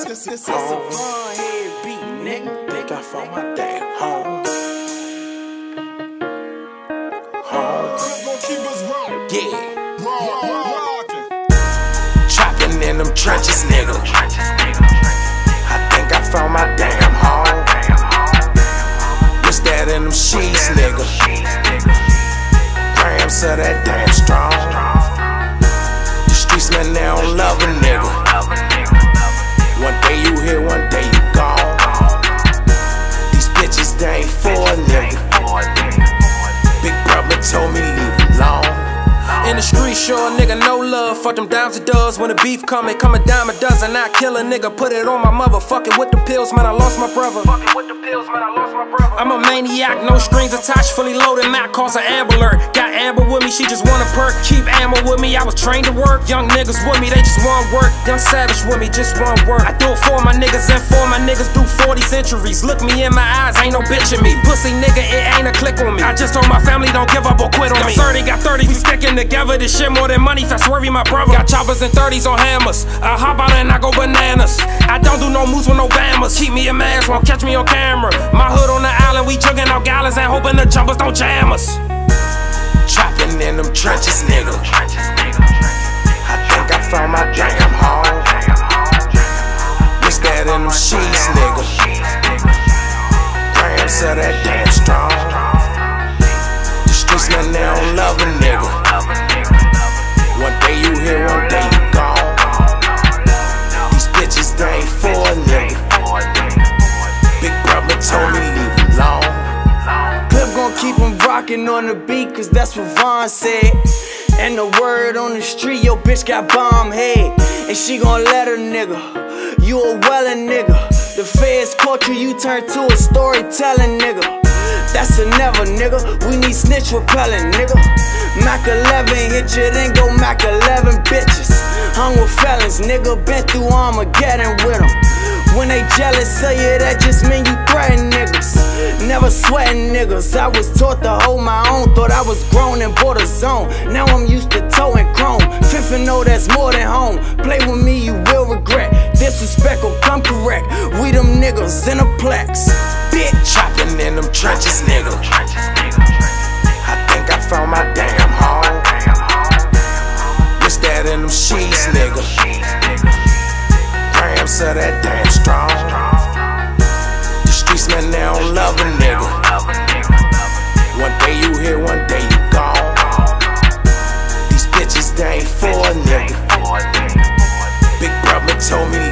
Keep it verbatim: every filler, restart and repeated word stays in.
This is a fun head beat, nigga. Think I found my damn home. Home. Yeah. Trapping in them trenches, nigga. I think I found my damn home. What's that in them sheets, nigga? Grams of that damn strong. The streets, man, they don't love a nigga. One day you here, one day you gone. These bitches, they ain't for a nigga. Big brother told me leave alone. In the street, sure a nigga no love. Fuck them dimes and does. When the beef come, it come a dime a dozen. I kill a nigga, put it on my mother. Fuck it with the pills, man, I lost my brother. Fuck it with the pills, man, I lost my brother. I'm a maniac, no strings attached, fully loaded. Mac calls an Amber Alert. Got Amber with me, she just want a perk. Keep ammo with me, I was trained to work. Young niggas with me, they just want work. Young Savage with me, just want work. I do it for my niggas and for my niggas through forty centuries. Look me in my eyes, ain't no bitch in me. Pussy nigga, it ain't a click on me. I just told my family don't give up or quit on me. Got thirty, got thirty, we sticking together. This shit more than money, fast swervy my brother. Got choppers and thirties on hammers. I hop out and I go bananas. I don't do no moves with no bammers. Keep me a mask, won't catch me on camera. My hood on the island, we jugging out gallons and hoping the jumpers don't jam us. Trapping in them trenches, nigga. I think I found my damn home. What's that in them sheets, nigga? Grams of that damn strong. The streets, man, they don't love a nigga. One day you here, one day you gone. These bitches, they ain't for a nigga. Big brother told me leave alone. Clip gon' keep him rockin' on the beat, cause that's what Vaughn said. And the word on the street, your bitch got bomb head. And she gon' let her nigga. You a wellin' nigga. The feds caught you, you turned to a storytelling nigga. That's a never, nigga. We need snitch repellent, nigga. Mac eleven hit you, then go Mac eleven bitches. Hung with felons, nigga. Been through Armageddon with them. When they jealous of you, that just mean you threaten niggas. Never sweating niggas. I was taught to hold my own. Thought I was grown and bought a zone. Now I'm used to towing chrome. Fifth and know that's more than home. Play with me, you will regret. Disrespect will come correct. We them niggas in a plex. Bitch. Trapping in them trenches, nigga. I think I found my damn home. What's that in them sheets, nigga? Grams of that damn strong. The streets, man, they don't love a nigga. One day you here, one day you gone. These bitches, they ain't for a nigga. Big brother told me